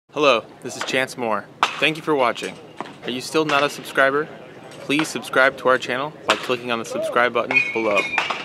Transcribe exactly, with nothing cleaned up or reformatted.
Hello, this is Chance Moore. Thank you for watching. Are you still not a subscriber? Please subscribe to our channel by clicking on the subscribe button below.